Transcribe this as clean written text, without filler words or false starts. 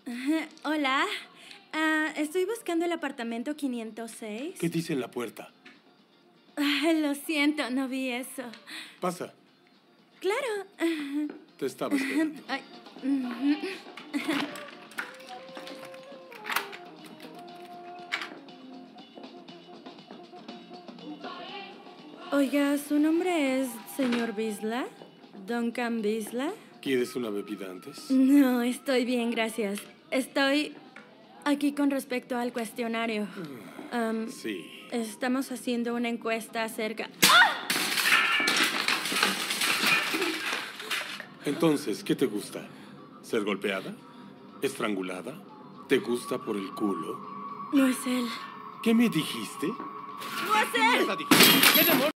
Hola. Estoy buscando el apartamento 506. ¿Qué dice en la puerta? Lo siento, no vi eso. Pasa. Claro. Te estaba esperando. Ay. Oiga, ¿su nombre es señor Bisla? ¿Duncan Bisla? ¿Quieres una bebida antes? No, estoy bien, gracias. Estoy aquí con respecto al cuestionario. Sí. Estamos haciendo una encuesta acerca... Entonces, ¿qué te gusta? ¿Ser golpeada? ¿Estrangulada? ¿Te gusta por el culo? No es él. ¿Qué me dijiste? ¡No es él! ¿Qué demonios?